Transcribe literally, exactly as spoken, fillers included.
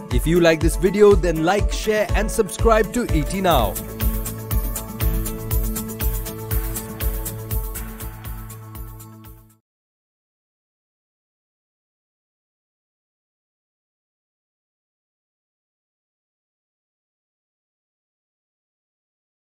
If you like this video, then like, share and subscribe to E T Now.